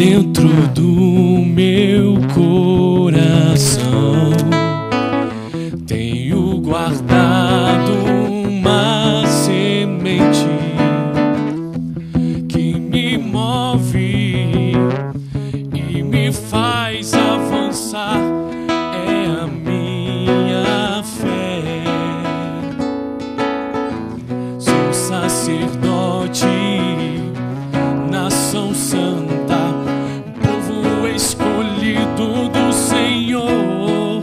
dentro do meu coração tenho guardado uma semente que me move e me faz avançar. É a minha fé. Sou sacerdote, nação santa, povo escolhido do Senhor.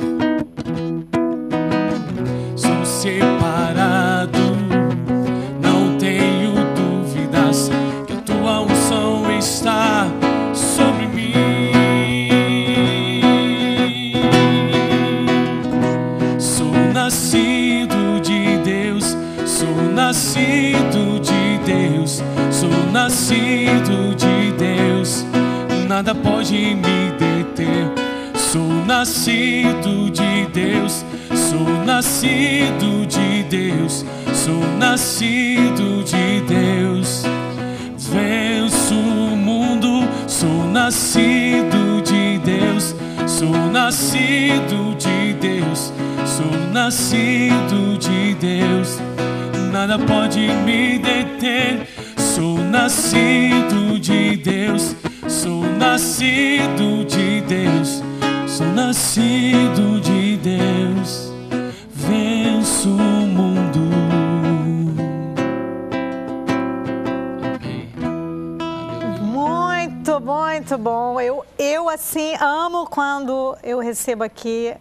Sou separado, não tenho dúvidas que a tua unção está sobre mim. Sou nascido de Deus, sou nascido de Deus, sou nascido de Deus, nada pode me deter. Sou nascido de Deus, sou nascido de Deus, sou nascido de Deus. Venço o mundo, sou nascido de Deus, sou nascido de Deus, sou nascido de Deus, nada pode me deter. Sou nascido de Deus, sou nascido de Deus, sou nascido de Deus, venço o mundo. Amém. Muito, muito bom. Eu assim, amo quando eu recebo aqui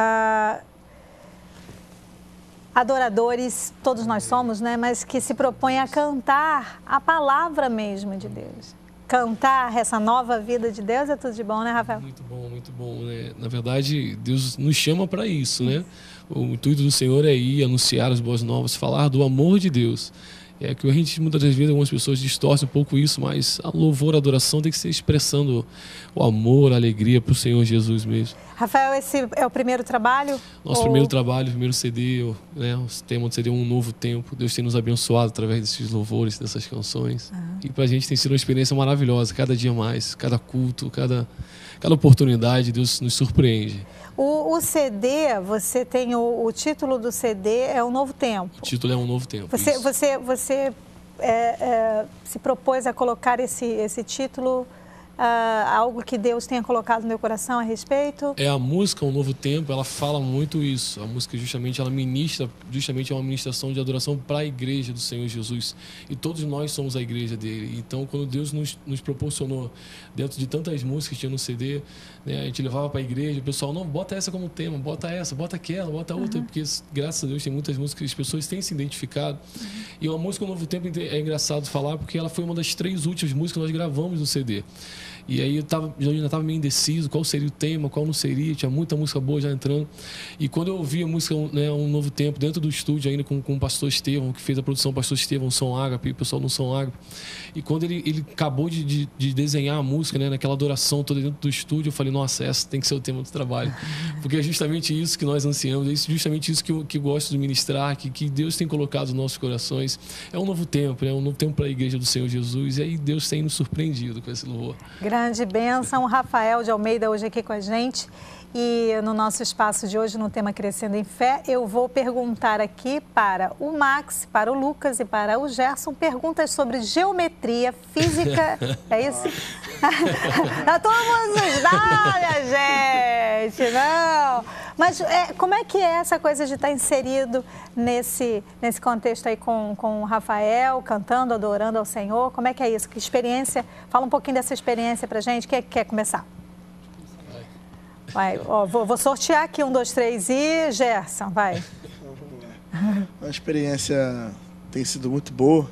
adoradores, todos nós somos, né? Mas que se propõem a cantar a palavra mesmo de Deus. Cantar essa nova vida de Deus é tudo de bom, né, Rafael? Muito bom, né? Na verdade, Deus nos chama para isso, né? O intuito do Senhor é ir anunciar as boas novas, falar do amor de Deus. É que a gente, muitas das vezes, algumas pessoas distorcem um pouco isso, mas a louvor, a adoração tem que ser expressando o amor, a alegria para o Senhor Jesus mesmo. Rafael, esse é o primeiro trabalho? Nosso primeiro trabalho, primeiro CD, né? O tema do CD é Um Novo Tempo. Deus tem nos abençoado através desses louvores, dessas canções. E para a gente tem sido uma experiência maravilhosa, cada dia mais, cada culto, cada oportunidade, Deus nos surpreende. O CD, você tem o título do CD é Um Novo Tempo. O título é Um Novo Tempo. Você se propôs a colocar esse título, algo que Deus tenha colocado no meu coração a respeito? A música Um Novo Tempo, ela fala muito isso. A música justamente, ela ministra, justamente é uma ministração de adoração para a igreja do Senhor Jesus. E todos nós somos a igreja dele. Então, quando Deus nos proporcionou, dentro de tantas músicas que tinha no CD, né, a gente levava para a igreja, o pessoal, não, bota essa como tema, bota essa, bota aquela, bota outra, porque graças a Deus tem muitas músicas que as pessoas têm se identificado. E a música Um Novo Tempo é engraçado falar, porque ela foi uma das 3 últimas músicas que nós gravamos no CD. E aí eu ainda estava meio indeciso qual seria o tema, qual não seria, tinha muita música boa já entrando. E quando eu ouvi a música, né, Um Novo Tempo, dentro do estúdio ainda com o pastor Estevão, que fez a produção, o pastor Estevão, Som Ágape, o pessoal do Som Ágape. E quando ele acabou de desenhar a música, né, naquela adoração toda dentro do estúdio, eu falei, nossa, essa tem que ser o tema do trabalho. Porque é justamente isso que nós ansiamos, é justamente isso que eu gosto de ministrar, que Deus tem colocado nos nossos corações. É um novo tempo, né, um novo tempo para a igreja do Senhor Jesus. E aí Deus tem nos surpreendido com esse louvor. Grande bênção, Rafael de Almeida hoje aqui com a gente. E no nosso espaço de hoje, no tema Crescendo em Fé, eu vou perguntar aqui para o Max, para o Lucas e para o Gerson perguntas sobre geometria, física, é isso? Todo mundo nos dá, minha gente, não. Mas como é que é essa coisa de estar inserido nesse contexto aí com o Rafael, cantando, adorando ao Senhor? Como é que é isso? Que experiência? Fala um pouquinho dessa experiência pra gente. Quem quer começar? Vai, ó, vou sortear aqui 1, 2, 3 e Gerson, vai. A experiência tem sido muito boa.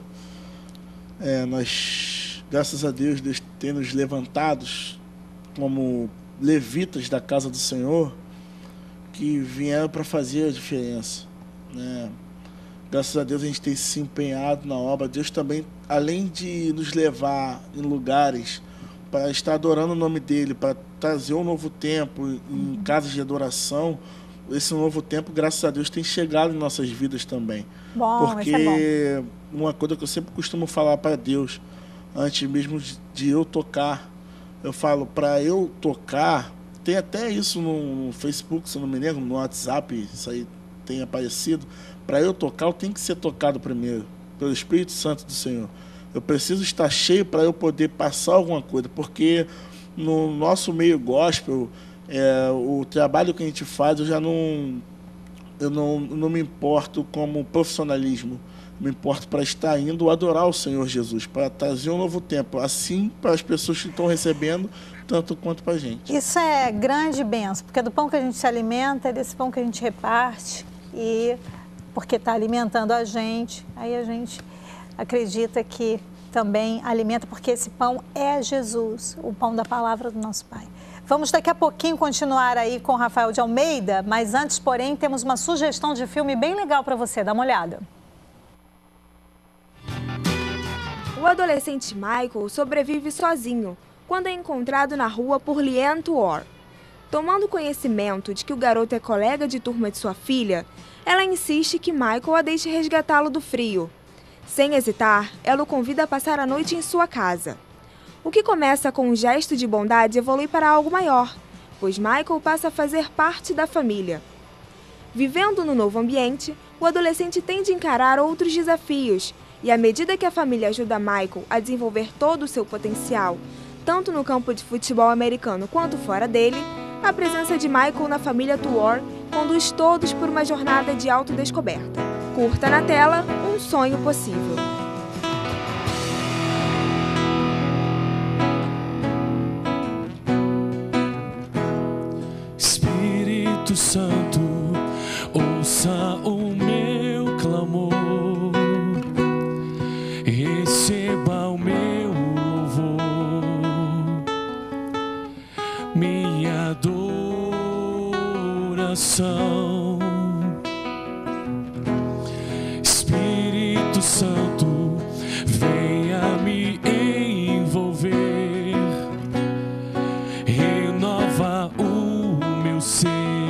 Nós, graças a Deus, Deus tem nos levantados como levitas da casa do Senhor que vieram para fazer a diferença, né? Graças a Deus a gente tem se empenhado na obra. Deus também, além de nos levar em lugares para estar adorando o nome dele, para trazer um novo tempo em casas de adoração, esse novo tempo, graças a Deus, tem chegado em nossas vidas também. Bom, porque isso é bom. Uma coisa que eu sempre costumo falar para Deus, antes mesmo de eu tocar, eu falo, para eu tocar, tem até isso no Facebook, se não me engano, no WhatsApp, isso aí tem aparecido. Para eu tocar, eu tenho que ser tocado primeiro, pelo Espírito Santo do Senhor. Eu preciso estar cheio para eu poder passar alguma coisa, porque no nosso meio gospel, o trabalho que a gente faz, eu não me importo como profissionalismo. Me importo para estar indo adorar o Senhor Jesus, para trazer um novo tempo, assim para as pessoas que estão recebendo, tanto quanto para a gente. Isso é grande bênção, porque é do pão que a gente se alimenta, é desse pão que a gente reparte, e porque está alimentando a gente, aí a gente acredita que também alimenta, porque esse pão é Jesus, o pão da palavra do nosso Pai. Vamos daqui a pouquinho continuar aí com Rafael de Almeida, mas antes, porém, temos uma sugestão de filme bem legal para você, dá uma olhada. O adolescente Michael sobrevive sozinho quando é encontrado na rua por Leanne Tuor. Tomando conhecimento de que o garoto é colega de turma de sua filha, ela insiste que Michael a deixe resgatá-lo do frio. Sem hesitar, ela o convida a passar a noite em sua casa. O que começa com um gesto de bondade evolui para algo maior, pois Michael passa a fazer parte da família. Vivendo no novo ambiente, o adolescente tem de encarar outros desafios, e à medida que a família ajuda Michael a desenvolver todo o seu potencial, tanto no campo de futebol americano quanto fora dele, a presença de Michael na família Tuor conduz todos por uma jornada de autodescoberta. Curta na tela Um Sonho Possível. Espírito Santo, ouça o meu clamor, receba o meu louvor, minha adoração. Espírito Santo, venha me envolver, renova o meu ser,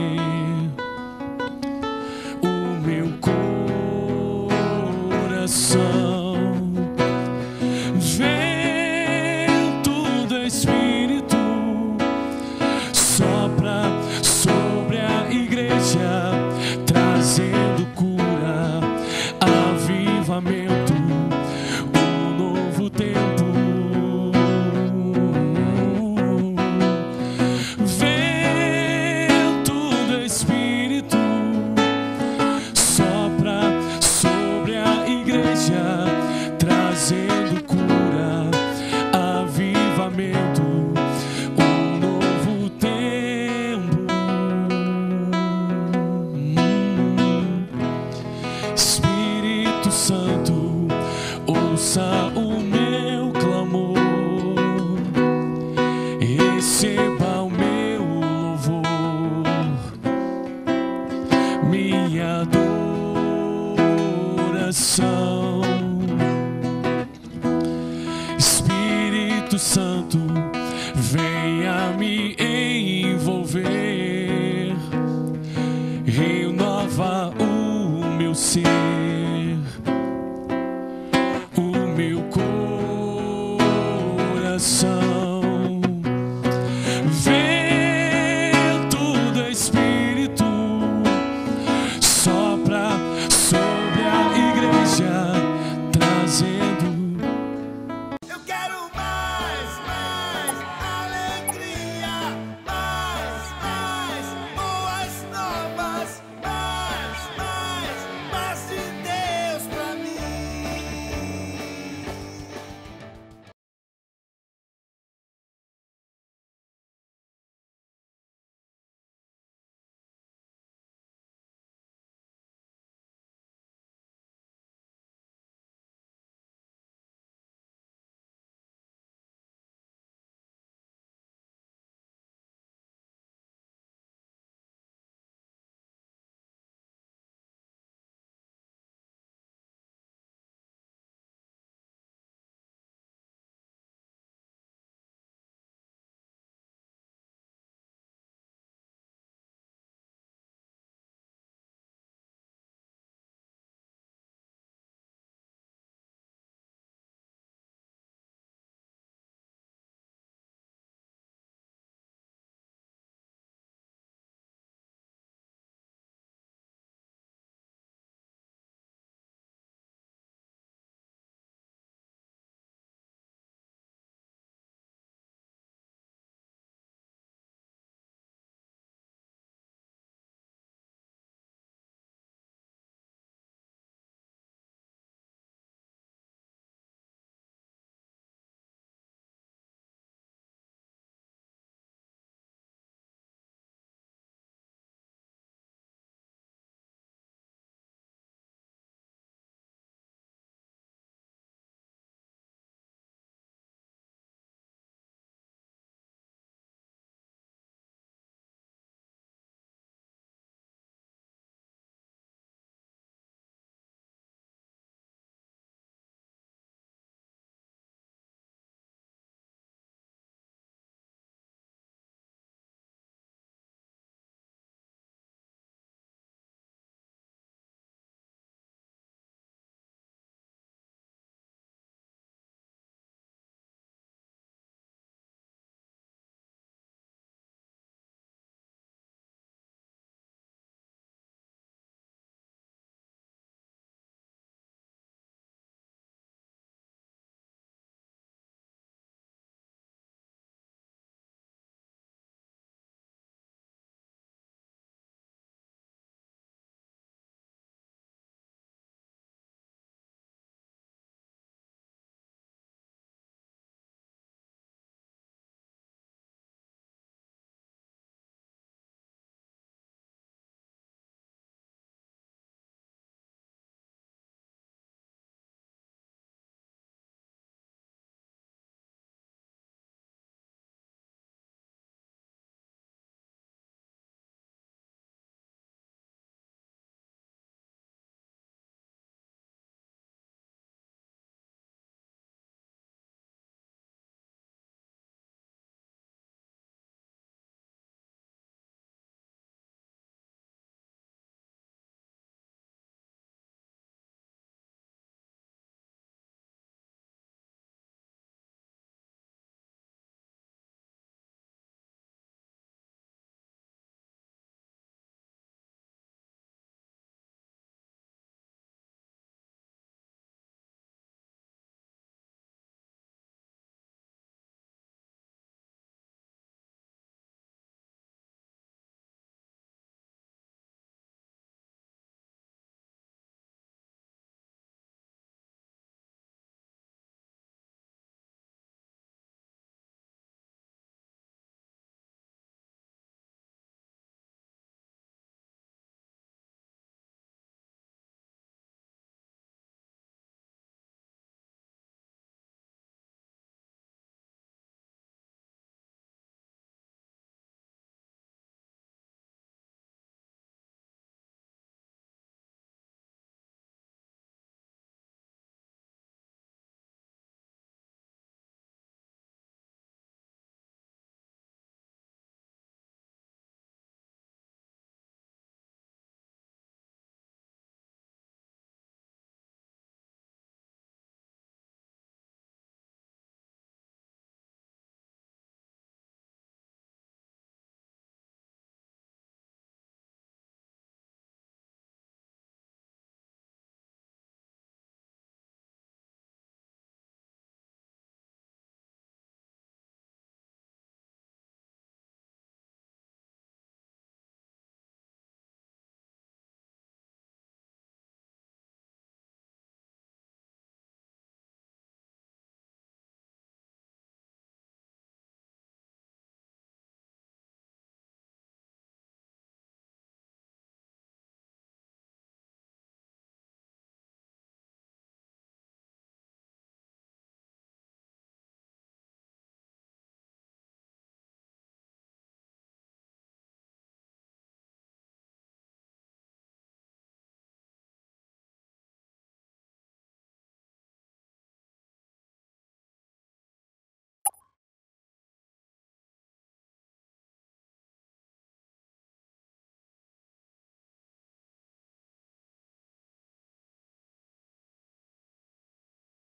o meu coração. Vento do Espírito sopra sobre a igreja, trazendo cura, avivamento, um novo tempo. Vento do Espírito sopra sobre a igreja, trazendo cura, avivamento, um novo tempo. Espírito Santo, ouça o meu clamor, receba o meu louvor, minha adoração. Espírito Santo, venha me envolver, renova o meu ser,